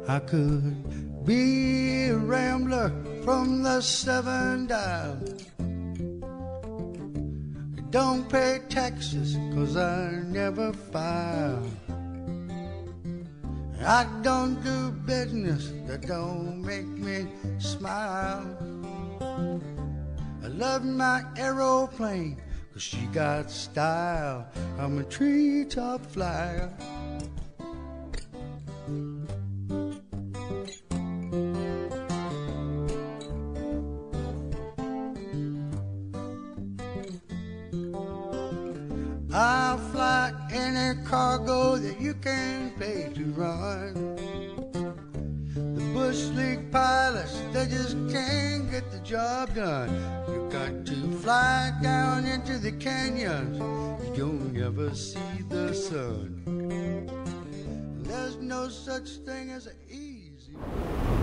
I could be a rambler from the 7 Dials. Don't pay taxes 'cause I never file. I don't do business that don't make me smile. I love my aeroplane 'cause she got style. I'm a treetop flyer. I'll fly any cargo that you can pay to run. The Bush League pilots, they just can't get the job done. You got to fly down into the canyons, you'll never see the sun. There's no such thing as an easy